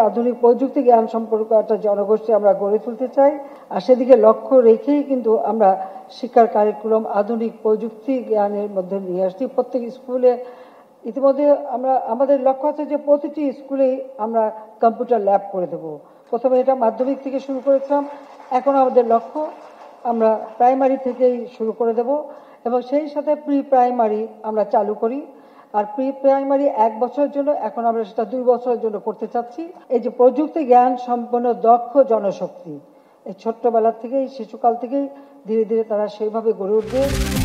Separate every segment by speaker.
Speaker 1: আধুনিক প্রযুক্তি জ্ঞান সম্পর্ক একটা জনগোষ্ঠী আমরা গড়ে তুলতে চাই, আর সেদিকে লক্ষ্য রেখেই কিন্তু আমরা শিক্ষার কারিকুলাম আধুনিক প্রযুক্তি জ্ঞানের মধ্যে নিয়ে আসছি। প্রত্যেক স্কুলে ইতিমধ্যে আমাদের লক্ষ্য আছে যে প্রতিটি স্কুলেই আমরা কম্পিউটার ল্যাব করে দেব। প্রথমে এটা মাধ্যমিক থেকে শুরু করেছিলাম, এখন আমাদের লক্ষ্য আমরা প্রাইমারি থেকেই শুরু করে দেব এবং সেই সাথে প্রি প্রাইমারি আমরা চালু করি। আর প্রি প্রাইমারি 1 বছরের জন্য, এখন আমরা সেটা 2 বছরের জন্য করতে চাচ্ছি। এই যে প্রযুক্তি জ্ঞান সম্পন্ন দক্ষ জনশক্তি, এই ছোট্টবেলা থেকেই, শিশুকাল থেকেই ধীরে ধীরে তারা সেইভাবে গড়ে উঠবে।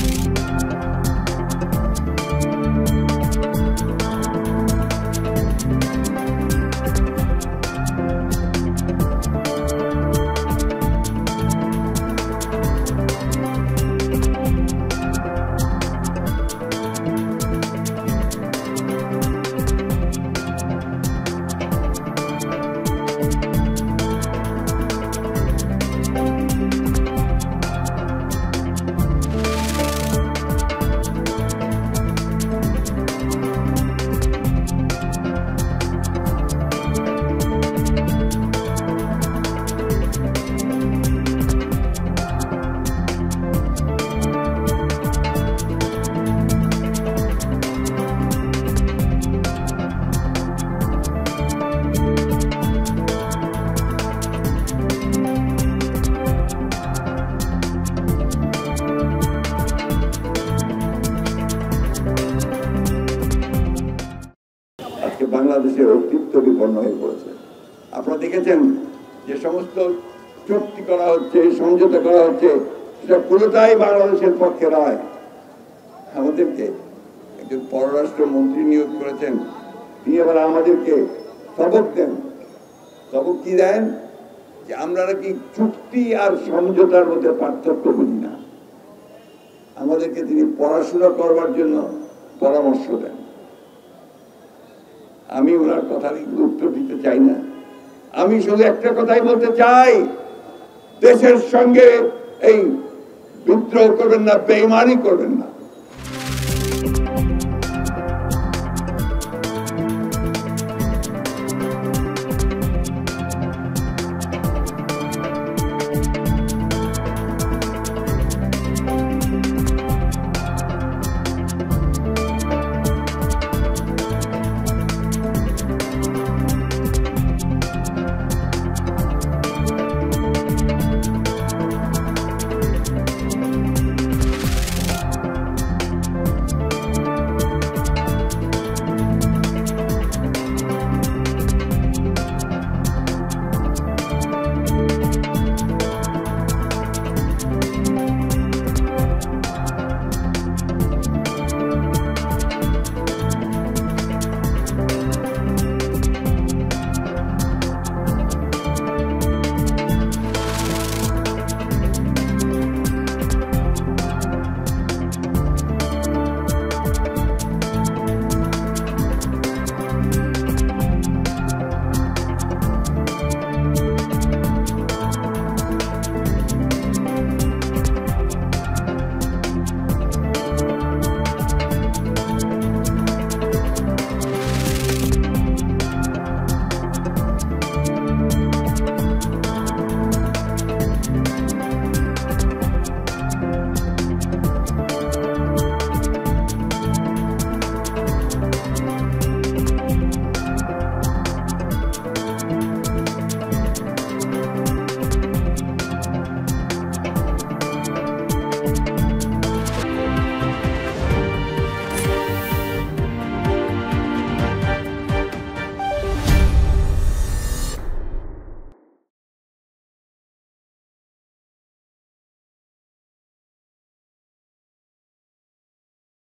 Speaker 2: বাংলাদেশের অস্তিত্ব বিপন্ন হয়ে পড়েছে। আপনারা দেখেছেন যে সমস্ত চুক্তি করা হচ্ছে, সমঝোতা করা হচ্ছে, সেটা পুরোটাই বাংলাদেশের পক্ষে নয়। আমাদেরকে একজন পররাষ্ট্রমন্ত্রী নিয়োগ করেছেন, তিনি এবার আমাদেরকে সবক দেন। সবক কি দেন? যে আমরা নাকি চুক্তি আর সমঝোতার মধ্যে পার্থক্য বুঝি না। আমাদেরকে তিনি পড়াশোনা করবার জন্য পরামর্শ দেন। আমি ওনার কথার উত্তর দিতে চাই না, আমি শুধু একটা কথাই বলতে চাই, দেশের সঙ্গে এই বিদ্রোহ করবেন না, বেঈমানি করবেন না।